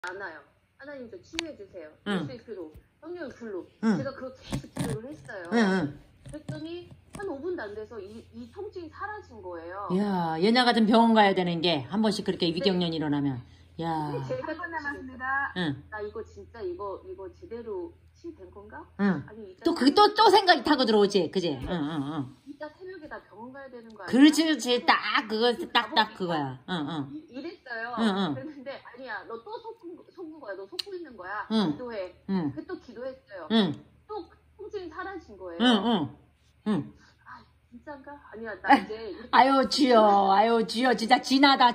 않아요. 하나님 저 치유해 주세요. 응. 예수의 피로, 성령의 불로. 응. 제가 그거 계속 기도를 했어요. 응. 그랬더니 한 5분도 안 돼서 이 통증이 사라진 거예요. 야, 얘네 같은 병원 가야 되는 게 한 번씩 그렇게 위경련이 일어나면. 야. 제가 3번 남았습니다. 응. 나 이거 진짜 이거 제대로 치유된 건가? 응. 아니 또 그게 또 생각이 타고 들어오지, 그지? 응. 이따 새벽에 나 병원 가야 되는 거 아니야? 그렇지, 딱 그거 딱 그거야. 응. 이랬어요. 응. 그랬는데 아니야, 너 또 속은 거야. 너 속고 있는 거야. 응. 기도해. 응. 또 기도했어요. 응. 또 통증이 사라진 거예요. 응. 아, 진짜인가? 아니야, 나 이제 아유 주여, 진짜 지나다.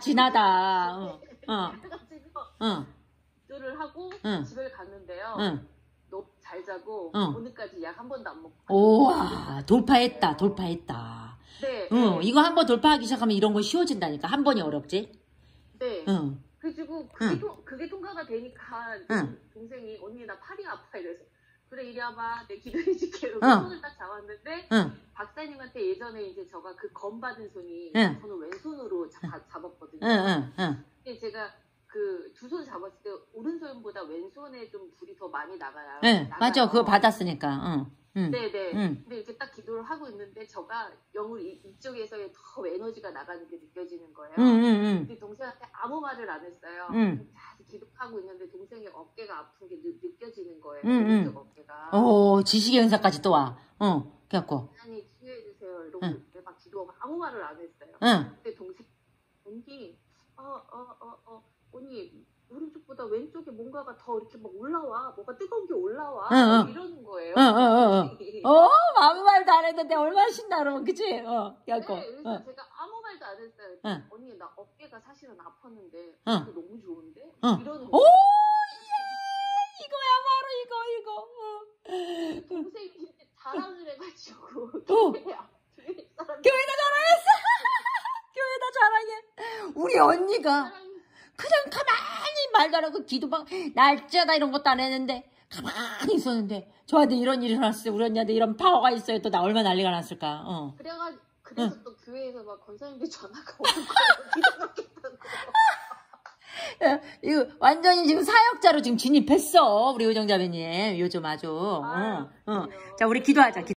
그래가지고 기도를 하고 집에 갔는데요. 너무 잘 자고 오늘까지 약 한 번도 안 먹고. 오와, 돌파했다. 네. 이거 한 번 돌파하기 시작하면 이런 거 쉬워진다니까. 한 번이 어렵지. 네. 그래가지고 그게 통과가 되니까 동생이 언니 나 팔이 아파 이래서 그래 이리 와봐 내 기도해줄게 이러고 손을 딱 잡았는데 박사님한테 예전에 이제 제가 그 검 받은 손이 저는 왼손으로 잡았거든요. 근데 제가 그 두 손 잡았을 때 오른손보다 왼손에 좀 불이 더 많이 나가요. 맞아. 그거 받았으니까. 네네. 근데 이렇게 딱 기도를 하고 있는데 제가 영을 이쪽에서의 더 에너지가 나가는 게 느껴지는 거예요. 근데 동생한테 아무 말을 안 했어요. 계속 기도하고 있는데 동생의 어깨가 아픈 게 느껴지는 거예요. 오른쪽 어깨가. 지식의 은사까지 또 와. 그래갖고. 하나님 치유해주세요. 이러고 막 기도하고 아무 말을 안 했어요. 근데 동생이 언니 오른쪽보다 왼쪽에 뭔가가 더 이렇게 막 올라와. 뭐가 뜨거운 게 올라와. 이러는 거예요. 아무 말도 안 했는데 얼마나 신나, 그러면, 그치? 그래서 제가 아무 말도 안 했어요. 언니, 나 어깨가 사실은 아팠는데, 이거 너무 좋은데? 이러는 거예요. 이거야, 바로 이거. 동생이 자랑을 해가지고, 교회다 자랑했어! 교회다 자랑해. 우리 언니가 그냥 가만히 말도 안 하고 기도 막 날짜다 이런 것도 안 했는데 가만히 있었는데 저한테 이런 일이 일어났어요. 우리 언니한테 이런 파워가 있어요. 또 나 얼마나 난리가 났을까. 그래서 또 교회에서 막 권사님들 전화가 오는 거예요. 기도받겠다고. 이거 완전히 지금 사역자로 지금 진입했어. 우리 의정자매님. 요즘 아주. 자, 우리 기도하자.